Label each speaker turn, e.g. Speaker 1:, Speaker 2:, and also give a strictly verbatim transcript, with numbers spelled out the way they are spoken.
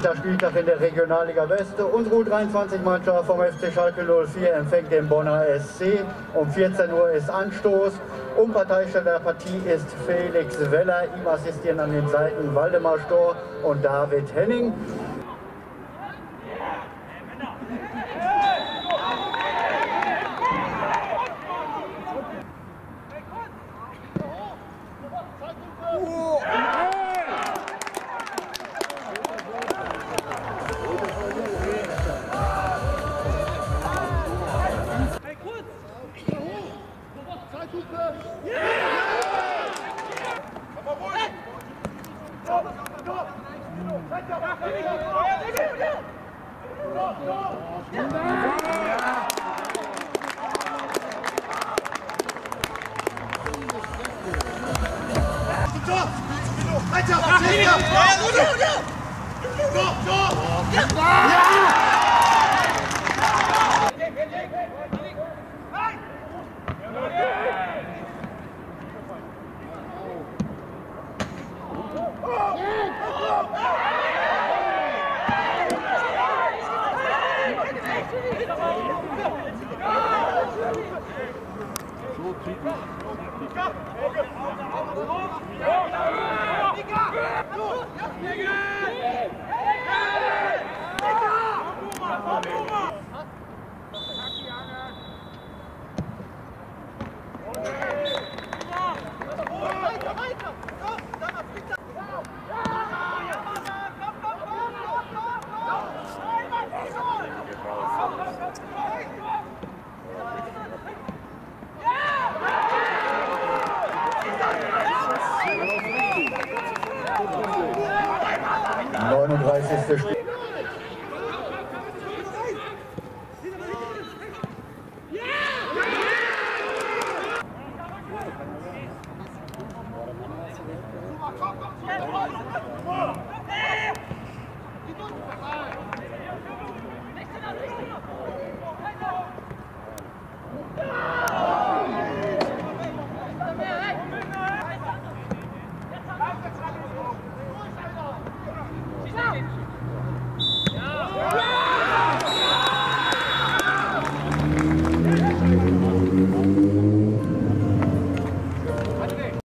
Speaker 1: Der Spieltag in der Regionalliga West. Unsere U dreiundzwanzig-Mannschaft vom F C Schalke null vier empfängt den Bonner S C. Um vierzehn Uhr ist Anstoß. Umparteister der Partie ist Felix Weller. Ihm assistieren an den Seiten Waldemar Storr und David Henning. neununddreißigste Spiel.